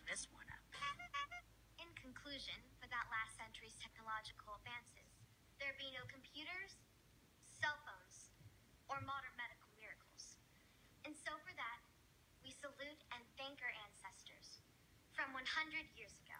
this one up. In conclusion, without last century's technological advances, there'd be no computers, cell phones, or modern medical miracles. And so for that, we salute and thank our ancestors from 100 years ago.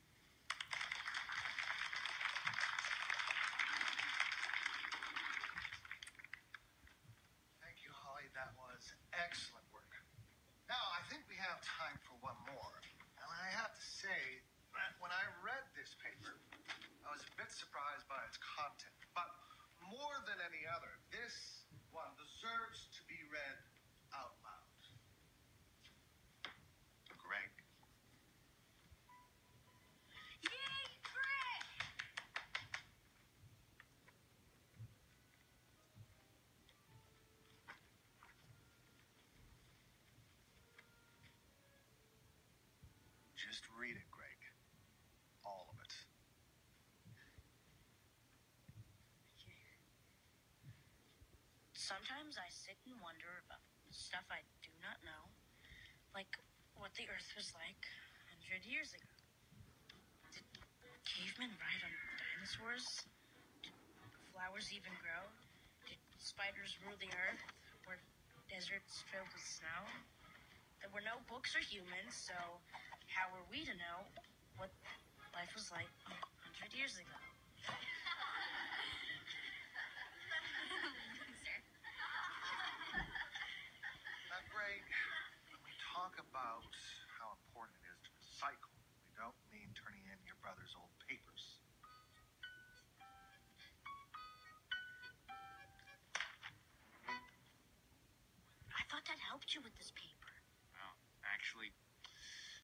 Thank you, Holly. That was excellent work. Now, I think we have time for one more. And I have to say that when I read this paper, I was a bit surprised by its content. But more than any other, this one deserves to be read out loud. Greg. Yay, Greg! Just read it, Greg. All of it. Sometimes I sit and wonder about stuff I do not know, like what the Earth was like 100 years ago. Did cavemen ride on dinosaurs? Did flowers even grow? Did spiders rule the Earth? Were deserts filled with snow? There were no books or humans, so how were we to know what life was like 100 years ago? Now, Greg, when we talk about how important it is to recycle, we don't mean turning in your brother's old papers. I thought that helped you with this paper. Well, actually,